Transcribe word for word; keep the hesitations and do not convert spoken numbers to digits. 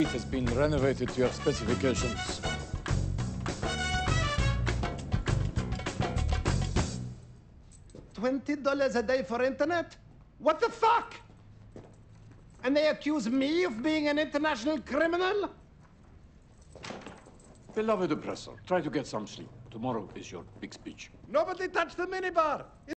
It has been renovated to your specifications. Twenty dollars a day for internet? What the fuck? And they accuse me of being an international criminal? Beloved oppressor, try to get some sleep. Tomorrow is your big speech. Nobody touch the minibar!